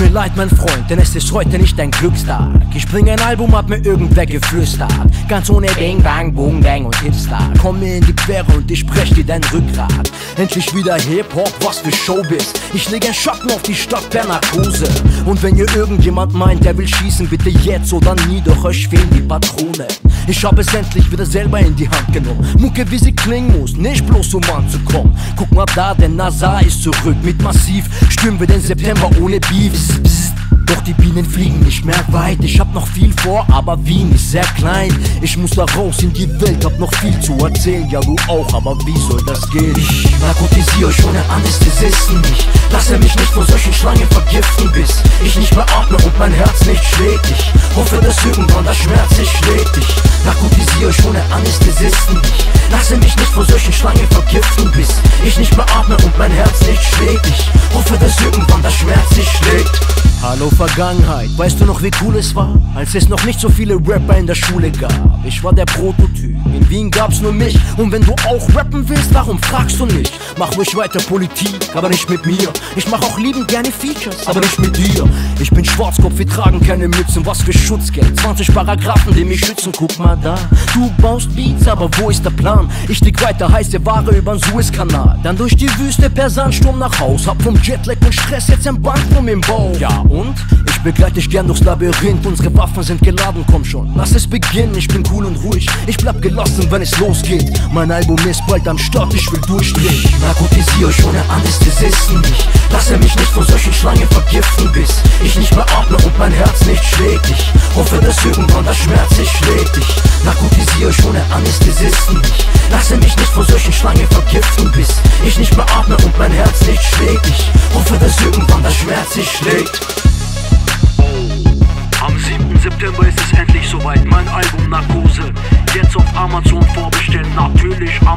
mir leid, mein Freund, denn es ist heute nicht dein Glückstag. Ich bring ein Album, hat mir irgendwer geflüstert, ganz ohne Bang, Bang, Boom, Bang und Hipster. Komm mir in die Quere und ich brech dir dein Rückgrat. Endlich wieder Hip-Hop, was für Showbiz. Ich leg ein Schatten auf die Stadt per Narkose. Und wenn ihr irgendjemand meint, der will schießen, bitte jetzt oder nie, doch euch fehlen die Patrone. Ich hab es endlich wieder selber in die Hand genommen. Mucke, wie sie klingen muss, nicht bloß um anzukommen. Guck mal da, der NASA ist zurück mit Massiv. Stürmen wir den September ohne Beef. Psst, psst. Doch die Bienen fliegen nicht mehr weit. Ich hab noch viel vor, aber Wien ist sehr klein. Ich muss da raus in die Welt, hab noch viel zu erzählen. Ja, du auch, aber wie soll das gehen? Ich narkotisiere euch ohne Anästhesisten. Ich lasse mich nicht von solchen Schlangen vergiften, bis ich nicht mehr atme und mein Herz nicht schlägt. Ich hoffe, dass irgendwann der Schmerz sich schlägt. Ich narkotisiere euch ohne Anästhesisten. Ich lasse mich nicht von solchen Schlangen vergiften, bis ich nicht mehr atme und mein Herz nicht schlägt. Ich hoffe, dass irgendwann der Schmerz sich schlägt. Hallo Vergangenheit, weißt du noch wie cool es war, als es noch nicht so viele Rapper in der Schule gab? Ich war der Prototyp, in Wien gab's nur mich. Und wenn du auch rappen willst, warum fragst du nicht? Mach ruhig weiter Politik, aber nicht mit mir. Ich mach auch liebend gerne Features, aber nicht mit dir. Ich bin Schwarzkopf, wir tragen keine Mützen, was für Schutzgeld, 20 Paragraphen, die mich schützen, guck mal da. Du baust Beats, aber wo ist der Plan? Ich stieg weiter heiße Ware übern Suezkanal, dann durch die Wüste per Sandsturm nach Haus. Hab vom Jetlag und Stress jetzt ein Bandwurm im Bauch. Ja und? Ich begleite dich gern durchs Labyrinth, unsere Waffen sind geladen, komm schon, lass es beginnen. Ich bin cool und ruhig, ich bleib gelassen, wenn es losgeht. Mein Album ist bald am Start, ich will durchdrehen. Ich narkotisiere euch ohne Anästhesisten. Ich lasse mich nicht von solchen Schlangen vergiften, bis ich nicht mehr atme und mein Herz nicht schlägt. Ich hoffe, dass irgendwann der Schmerz sich schlägt. Ich narkotisiere euch ohne Anästhesisten. Ich lasse mich nicht von solchen Schlangen vergiften, bis ich nicht mehr atme und mein Herz nicht schlägt. Ich hoffe, dass irgendwann der Schmerz sich schlägt. Am 7. September ist es endlich soweit, mein Album Narkose. Jetzt auf Amazon vorbestellen, natürlich